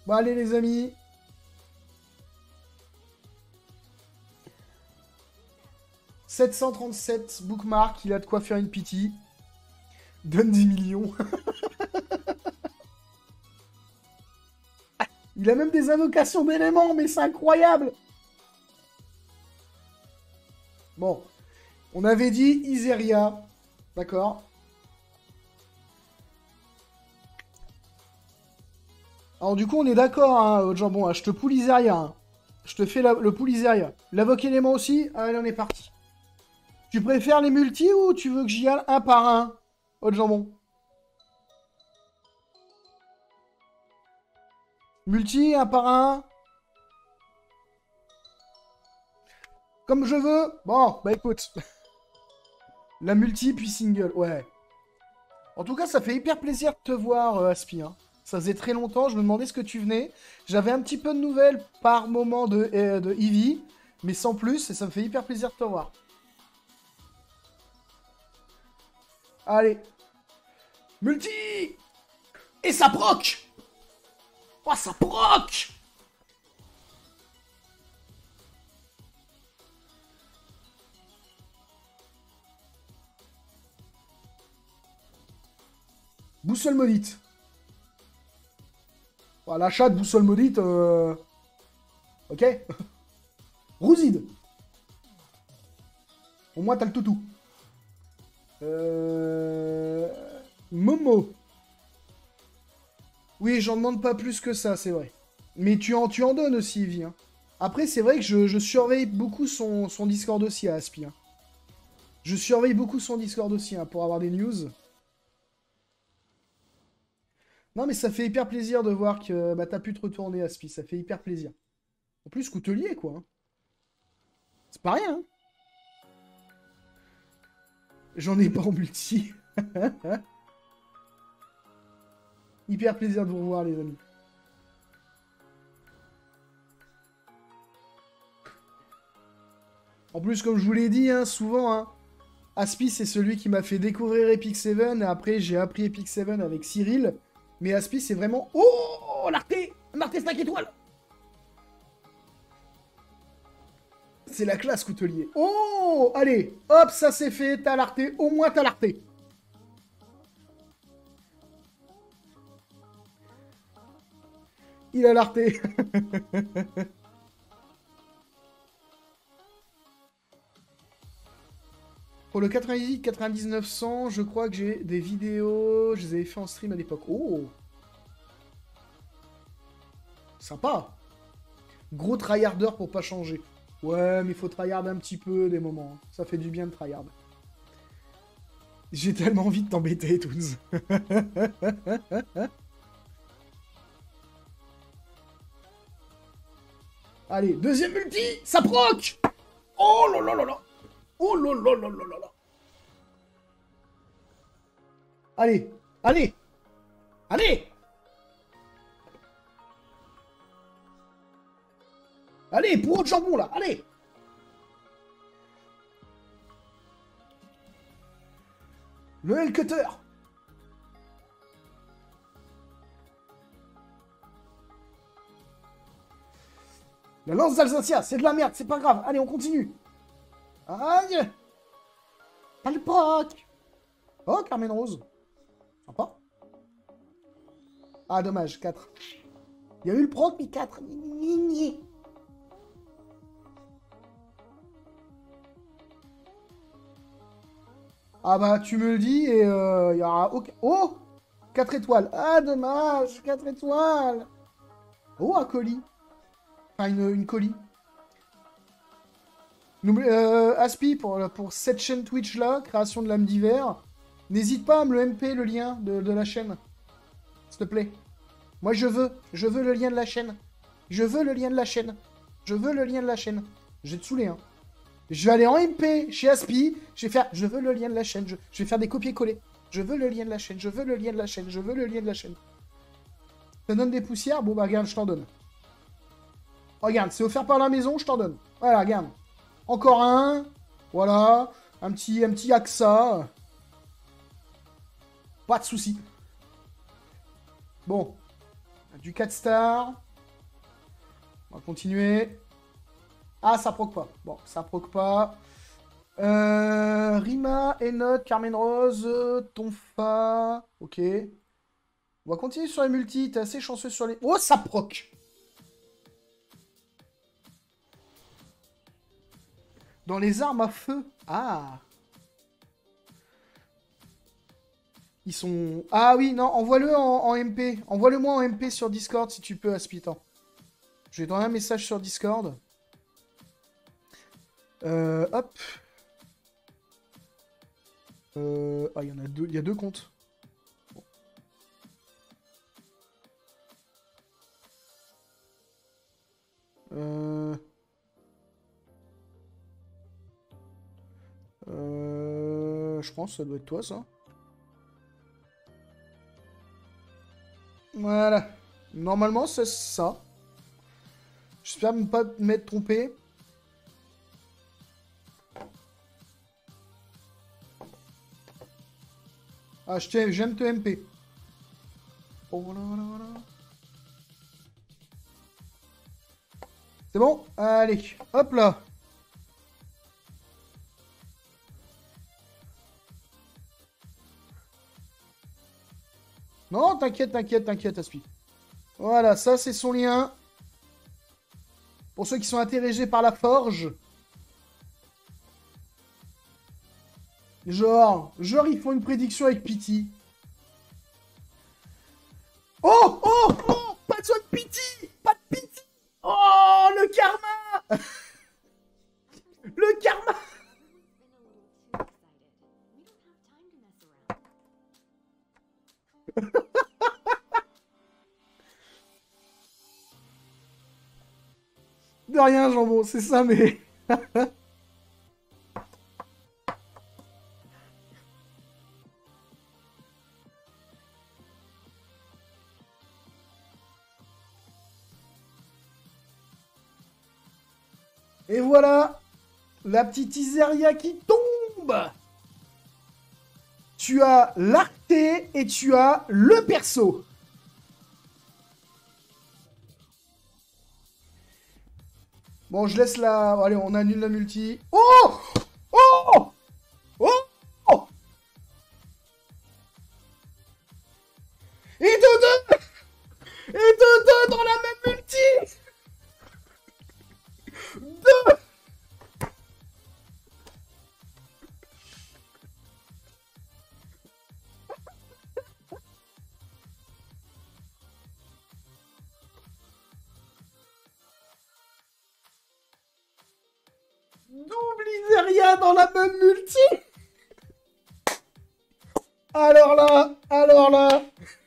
Bon, allez, les amis. « 737 bookmark, il a de quoi faire une pity. Donne 10 millions. Il a même des invocations d'éléments, mais c'est incroyable. Bon. On avait dit Iseria. D'accord. Alors du coup, on est d'accord, hein, jambon. Hein, je te poule Iseria. Hein. Je te fais le pool Iseria. L'avoc élément aussi. Allez, on est parti. Tu préfères les multis ou tu veux que j'y aille un par un, au jambon? Multi, un par un. Comme je veux. Bon, bah écoute. La multi, puis single. Ouais. En tout cas, ça fait hyper plaisir de te voir, Aspi. Hein. Ça faisait très longtemps, je me demandais ce que tu venais. J'avais un petit peu de nouvelles par moment de Eevee, mais sans plus, et ça me fait hyper plaisir de te voir. Allez. Multi. Et ça proc. Oh, ça proc. Boussole maudite. Oh, l'achat de boussole maudite, ok. Rouside. Au moins, t'as le toutou. Momo. Oui, j'en demande pas plus que ça, c'est vrai. Mais tu en donnes aussi, Evie. Hein. Après, c'est vrai que je surveille beaucoup son Discord aussi à Aspi. Hein. Je surveille beaucoup son Discord aussi hein, pour avoir des news. Non, mais ça fait hyper plaisir de voir que bah, t'as pu te retourner, Aspi. Ça fait hyper plaisir. En plus, coutelier, quoi. Hein. C'est pas rien. Hein. J'en ai pas en multi. Hyper plaisir de vous revoir, les amis. En plus, comme je vous l'ai dit, hein, souvent, hein, Aspi, c'est celui qui m'a fait découvrir Epic 7. Et après, j'ai appris Epic 7 avec Cyril. Mais Aspi, c'est vraiment... Oh, l'arté! Un arté 5 étoiles! C'est la classe, coutelier. Oh! Allez, hop, ça c'est fait. T'as l'arté. Au moins, t'as l'arté. Il a l'arté. Pour le 98, 99, 100, je crois que j'ai des vidéos. Je les avais fait en stream à l'époque. Oh! Sympa. Gros tryharder pour pas changer. Ouais, mais il faut tryhard un petit peu des moments. Ça fait du bien de tryhard. J'ai tellement envie de t'embêter, Toons. Allez, deuxième multi, ça proc. Oh là là là là. Oh là là là là là là. Allez, allez, allez. Allez, pour autre jambon, là, allez. Le L-Cutter. La lance d'Alsacia, c'est de la merde, c'est pas grave. Allez, on continue. Aïe. Pas le proc. Oh, Carmen Rose. Sympa. Ah, dommage, 4. Il y a eu le proc, mais 4. Ah bah, tu me le dis et il y aura aucun... Oh 4 étoiles. Ah, dommage, 4 étoiles. Oh, un colis. Enfin, une colis. Aspi, pour cette chaîne Twitch-là, création de l'âme d'hiver, n'hésite pas à me le MP, le lien de la chaîne. S'il te plaît. Moi, je veux le lien de la chaîne. Je veux le lien de la chaîne. Je veux le lien de la chaîne. Je vais te saouler, hein. Je vais aller en MP chez Aspi. Je vais faire... Je veux le lien de la chaîne. Je vais faire des copier-coller. Je veux le lien de la chaîne. Je veux le lien de la chaîne. Je veux le lien de la chaîne. Ça donne des poussières? Bon, bah, regarde, je t'en donne. Regarde, c'est offert par la maison, je t'en donne. Voilà, regarde. Encore un. Voilà. Un petit AXA. Pas de soucis. Bon. Du 4 stars. On va continuer. Ah, ça proc pas. Bon, ça proc pas. Rima, Enoch, Carmen Rose, Tonfa. Ok. On va continuer sur les multis. T'es assez chanceux sur les... Oh, ça proc! Dans les armes à feu. Ah. Ils sont... Ah oui, non, envoie-le en MP. Envoie-le-moi en MP sur Discord si tu peux, Aspitant. Je vais donner un message sur Discord. Hop. Ah, il y en a deux. Il y a deux comptes. Je pense que ça doit être toi, ça. Voilà. Normalement, c'est ça. J'espère ne pas m'être trompé. Ah, j'aime te MP. Oh, voilà, voilà, voilà. C'est bon? Allez, hop là. Non, t'inquiète, t'inquiète, t'inquiète, Aspi. Voilà, ça c'est son lien. Pour ceux qui sont intéressés par la forge. Genre, ils font une prédiction avec Pity. Oh, oh, oh, pas de soin de Pity, pas de Pity. Oh, le karma. Le karma. De rien, jambon, c'est ça, mais... Et voilà, la petite Iseria qui tombe. Tu as l'arté et tu as le perso. Bon, je laisse la... Allez, on annule la multi. Oh! Oh! Oh! Et de deux! Et de deux dans la même multi! Deux! Double Iseria dans la même multi! Alors là, alors là...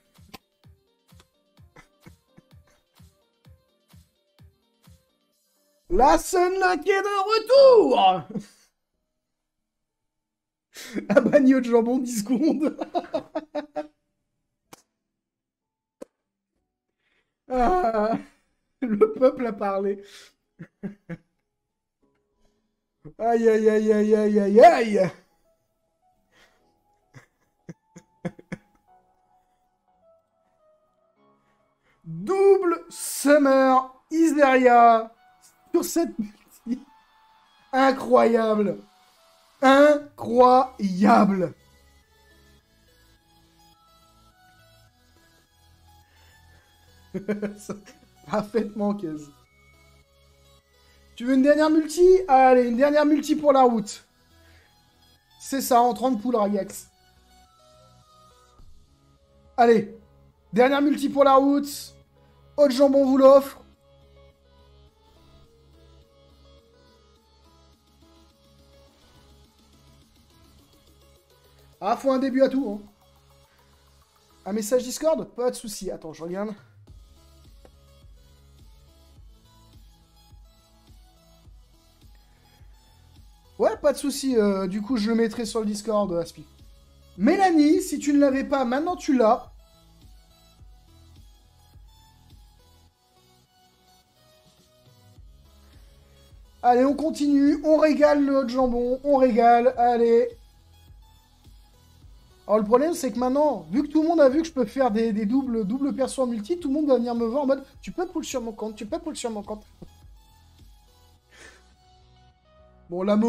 La Sunlock est de retour. Un bagnot de jambon 10 secondes. Ah, le peuple a parlé. Aïe, aïe, aïe, aïe, aïe, aïe, aïe. Double Summer Iseria sur cette multi. Incroyable. Incroyable. Parfaitement, Kez. Tu veux une dernière multi? Allez, une dernière multi pour la route. C'est ça, en 30 poules, Ragax. Allez, dernière multi pour la route. Haute jambon vous l'offre. Ah, faut un début à tout. Hein. Un message Discord? Pas de souci. Attends, je regarde. Ouais, pas de souci. Du coup, je le mettrai sur le Discord, Aspi. Mélanie, si tu ne l'avais pas, maintenant tu l'as. Allez, on continue. On régale le haut de jambon. On régale. Allez. Alors le problème, c'est que maintenant, vu que tout le monde a vu que je peux faire des doubles persos en multi, tout le monde va venir me voir en mode tu peux pull sur mon compte, tu peux pull sur mon compte. Bon, la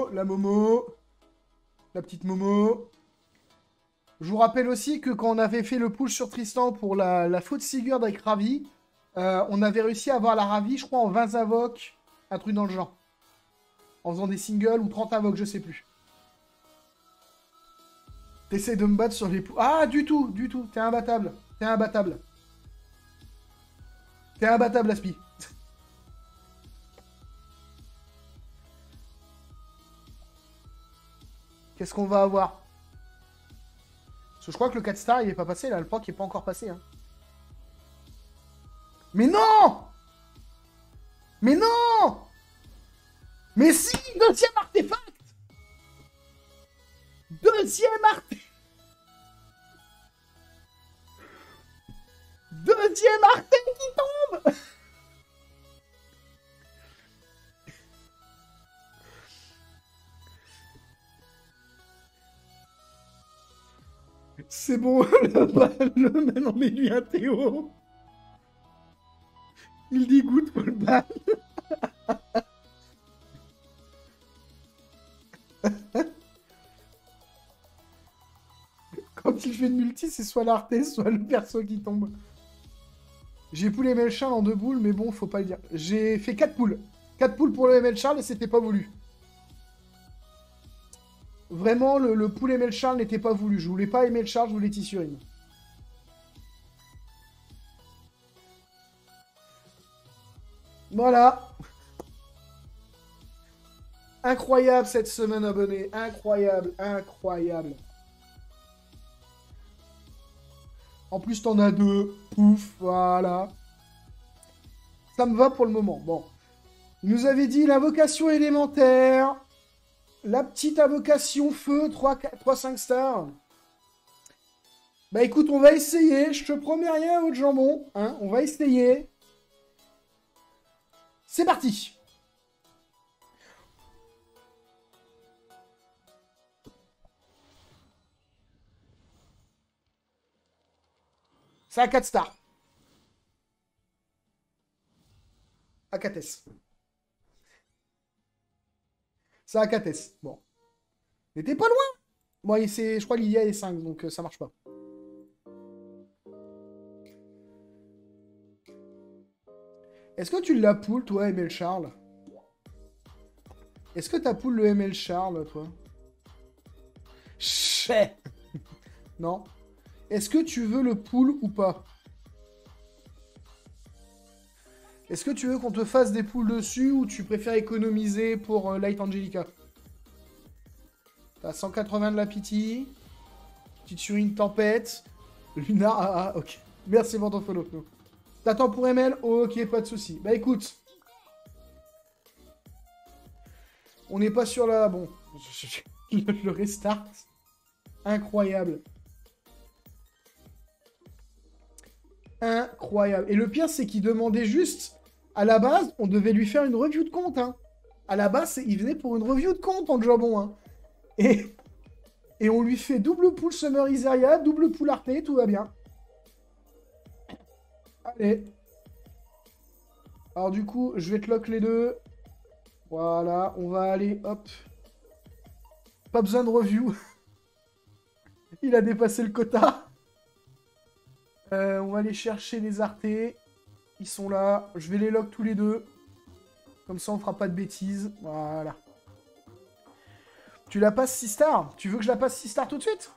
petite Momo. Je vous rappelle aussi que quand on avait fait le pull sur Tristan pour la faute Sigurd avec Ravi, on avait réussi à avoir la Ravi, je crois, en 20 invoques, un truc dans le genre. En faisant des singles ou 30 invoques, je sais plus. T'essaies de me battre sur les poules. Ah, du tout. T'es imbattable. T'es imbattable, Aspi. Qu'est-ce qu'on va avoir? Parce que je crois que le 4 star, il est pas passé, là. Le proc, il est pas encore passé, hein. Mais non! Mais non! Mais si! Deuxième artefact! Deuxième artefact qui tombe! C'est bon, le man, on met lui un Théo. Il dit good pour le ban. Quand il fait une multi, c'est soit l'Arte, soit le perso qui tombe. J'ai poulé ML Charles en 2 boules, mais bon, faut pas le dire. J'ai fait 4 poules. 4 poules pour le ML Charles et c'était pas voulu. Vraiment, le pool ML Charles n'était pas voulu. Je voulais pas ML Charles, je voulais Tissurine. Voilà. Incroyable cette semaine abonnée. Incroyable. En plus, t'en as 2. Pouf, voilà. Ça me va pour le moment. Bon. Il nous avait dit l'invocation élémentaire. La petite invocation feu, 3-5 stars. Bah écoute, on va essayer. Je te promets rien, haut de jambon. Hein, on va essayer. C'est parti. C'est à 4 stars. À 4S. C'est à 4S. Bon. Mais t'es pas loin. Bon, je crois l'IA est 5, donc ça marche pas. Est-ce que tu l'as pool, toi, ML Charles? Est-ce que t'as pool le ML Charles, toi? Chais. Non. Est-ce que tu veux le pool ou pas? Est-ce que tu veux qu'on te fasse des pools dessus ou tu préfères économiser pour Light Angelica? T'as 180 de la pity. Petite sur une tempête. Luna, ok. Merci pour ton follow. T'attends pour ML? Ok, pas de souci. Bah écoute. On n'est pas sur la... Bon. Le restart. Incroyable. Incroyable. Et le pire, c'est qu'il demandait juste... À la base, on devait lui faire une review de compte. Hein. À la base, il venait pour une review de compte en jambon. Hein. Et on lui fait double pool Summer Iseria, double pool Arte, tout va bien. Allez. Alors du coup, je vais te lock les deux. Voilà, on va aller, hop. Pas besoin de review. Il a dépassé le quota. On va aller chercher les Arte. Ils sont là. Je vais les lock tous les deux. Comme ça, on fera pas de bêtises. Voilà. Tu la passes 6 stars? Tu veux que je la passe 6 stars tout de suite?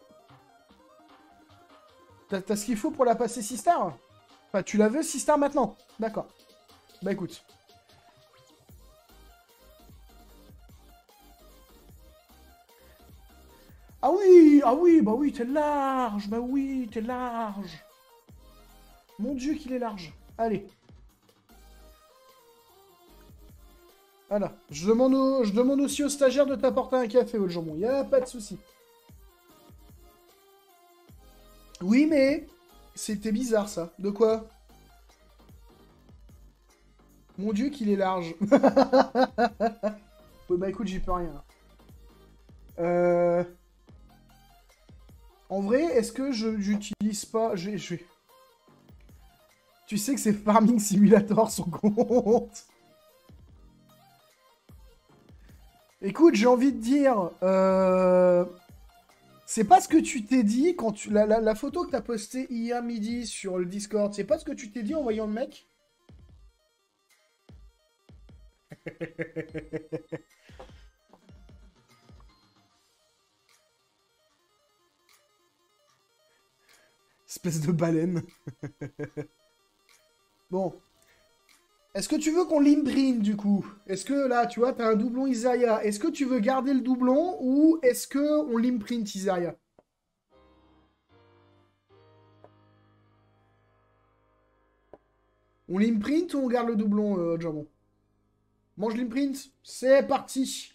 T'as ce qu'il faut pour la passer 6 stars? Enfin, tu la veux 6 stars maintenant? D'accord. Bah écoute. Ah oui, bah oui, t'es large, bah oui, t'es large. Mon Dieu qu'il est large. Allez. Voilà. Je demande aussi aux stagiaires de t'apporter un café, au jambon. Y a pas de souci. Oui, mais... C'était bizarre, ça. De quoi? Mon Dieu qu'il est large. Ouais, bah écoute, j'y peux rien. En vrai, est-ce que j'utilise pas... Tu sais que c'est Farming Simulator son compte. Écoute, j'ai envie de dire... C'est pas ce que tu t'es dit quand tu... La photo que t'as postée hier midi sur le Discord, c'est pas ce que tu t'es dit en voyant le mec? Espèce de baleine. Bon. Est-ce que tu veux qu'on l'imprint du coup? Est-ce que là, tu vois, t'as un doublon Isaiah. Est-ce que tu veux garder le doublon ou est-ce que on l'imprint Isaiah? On l'imprint ou on garde le doublon, Jambon? Mange l'imprint. C'est parti.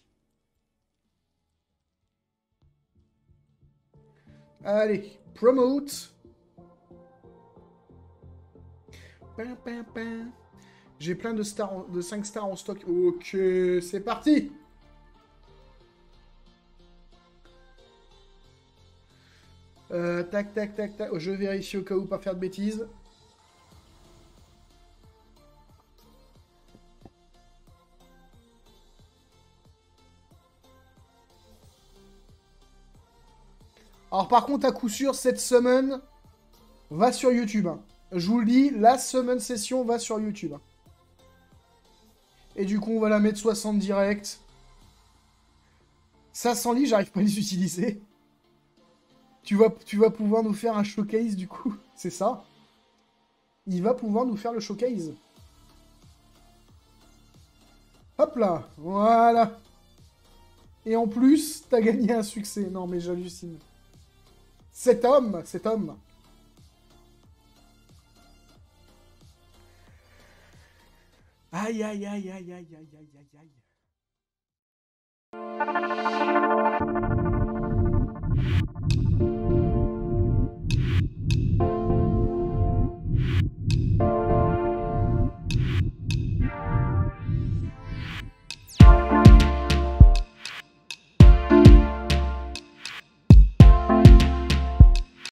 Allez, promote. Pin, pin, pin. J'ai plein de, de 5 stars en stock. Ok, c'est parti. Tac, tac, tac, tac. Je vérifie au cas où pas faire de bêtises. Alors par contre, à coup sûr, cette summon va sur YouTube. Hein. Je vous le dis, la summon session va sur YouTube. Et du coup, on va la mettre 60 direct. Ça, sans lit, j'arrive pas à les utiliser. Tu vas pouvoir nous faire un showcase, du coup. C'est ça. Il va pouvoir nous faire le showcase. Hop là. Voilà. Et en plus, t'as gagné un succès. Non, mais j'hallucine. Cet homme, cet homme. Aïe, aïe, aïe, aïe, aïe, aïe, aïe, aïe, aïe.